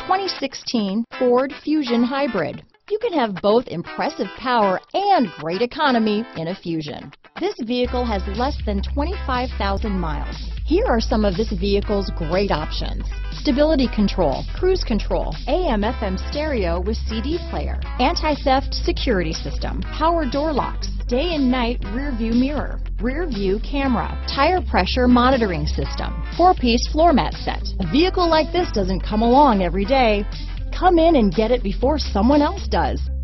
2016 Ford Fusion Hybrid. You can have both impressive power and great economy in a Fusion. This vehicle has less than 25,000 miles. Here are some of this vehicle's great options: stability control, cruise control, AM/FM stereo with CD player, anti-theft security system, power door locks, day and night rear view mirror, rear view camera, tire pressure monitoring system, 4-piece floor mat set. A vehicle like this doesn't come along every day. Come in and get it before someone else does.